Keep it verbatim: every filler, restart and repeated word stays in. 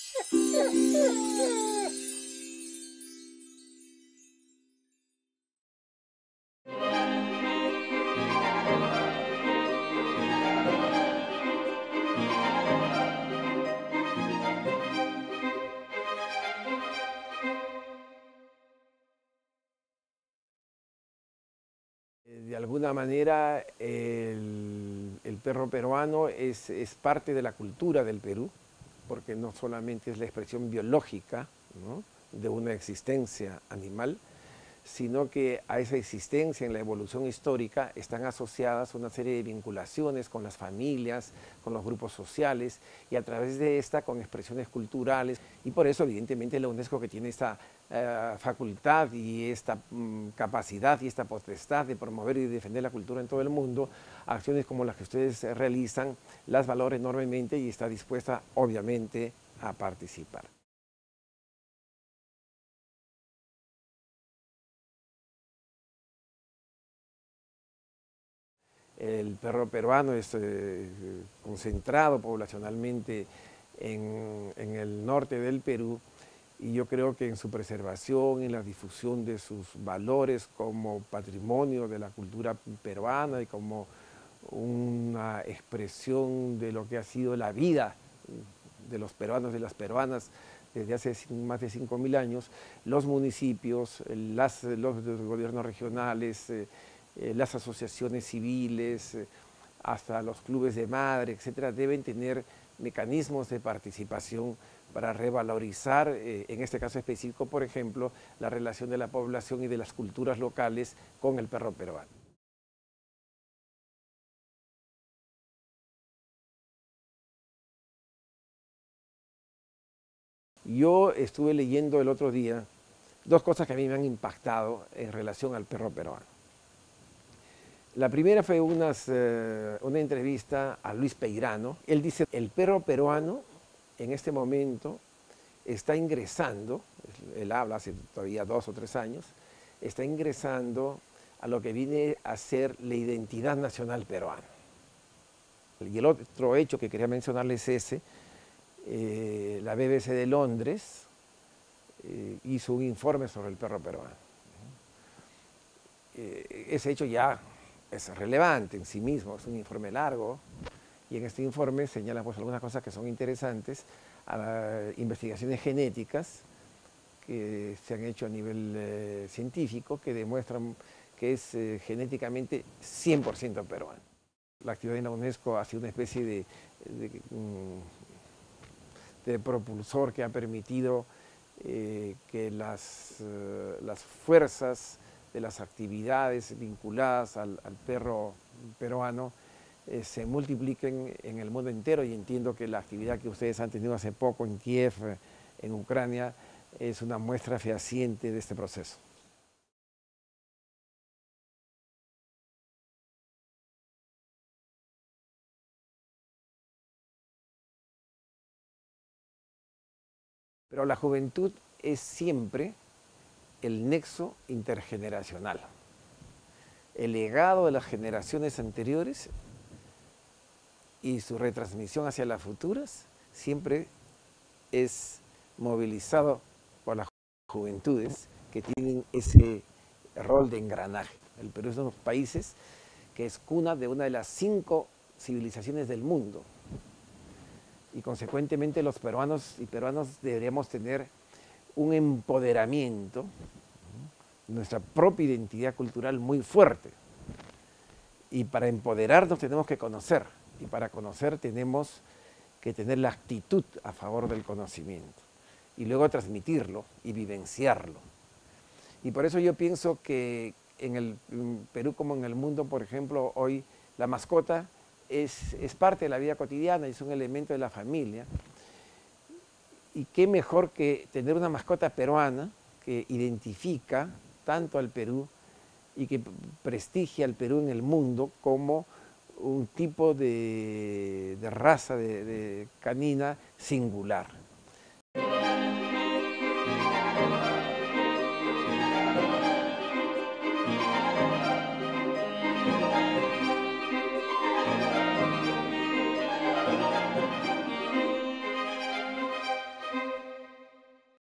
De alguna manera, el, el perro peruano es, es parte de la cultura del Perú, porque no solamente es la expresión biológica, ¿no?, de una existencia animal, sino que a esa existencia en la evolución histórica están asociadas una serie de vinculaciones con las familias, con los grupos sociales, y a través de esta con expresiones culturales. Y por eso, evidentemente, la UNESCO, que tiene esta eh, facultad y esta mm, capacidad y esta potestad de promover y defender la cultura en todo el mundo, acciones como las que ustedes realizan, las valora enormemente y está dispuesta, obviamente, a participar. El perro peruano es eh, concentrado poblacionalmente en, en el norte del Perú, y yo creo que en su preservación, en la difusión de sus valores como patrimonio de la cultura peruana y como una expresión de lo que ha sido la vida de los peruanos y las peruanas desde hace más de cinco mil años, los municipios, las, los, los gobiernos regionales, eh, eh, las asociaciones civiles, eh, hasta los clubes de madre, etcétera, deben tener mecanismos de participación para revalorizar, eh, en este caso específico, por ejemplo, la relación de la población y de las culturas locales con el perro peruano. Yo estuve leyendo el otro día dos cosas que a mí me han impactado en relación al perro peruano. La primera fue unas, eh, una entrevista a Luis Peirano. Él dice, el perro peruano en este momento está ingresando, él habla hace todavía dos o tres años, está ingresando a lo que viene a ser la identidad nacional peruana. Y el otro hecho que quería mencionarles es ese, eh, la B B C de Londres eh, hizo un informe sobre el perro peruano. Eh, ese hecho ya es relevante en sí mismo, es un informe largo, y en este informe señala pues algunas cosas que son interesantes, a investigaciones genéticas que se han hecho a nivel eh, científico, que demuestran que es eh, genéticamente cien por ciento peruano. La actividad en la UNESCO ha sido una especie de, de, de propulsor que ha permitido eh, que las, eh, las fuerzas de las actividades vinculadas al, al perro peruano eh, se multipliquen en el mundo entero, y entiendo que la actividad que ustedes han tenido hace poco en Kiev, en Ucrania, es una muestra fehaciente de este proceso. Pero la juventud es siempre el nexo intergeneracional. El legado de las generaciones anteriores y su retransmisión hacia las futuras siempre es movilizado por las juventudes que tienen ese rol de engranaje. El Perú es uno de los países que es cuna de una de las cinco civilizaciones del mundo, y consecuentemente los peruanos y peruanos deberíamos tener un empoderamiento, nuestra propia identidad cultural muy fuerte. Y para empoderarnos tenemos que conocer, y para conocer tenemos que tener la actitud a favor del conocimiento, y luego transmitirlo y vivenciarlo. Y por eso yo pienso que en el en Perú, como en el mundo, por ejemplo, hoy la mascota es, es parte de la vida cotidiana, es un elemento de la familia. Y qué mejor que tener una mascota peruana que identifica tanto al Perú y que prestigia al Perú en el mundo como un tipo de, de raza de, de canina singular.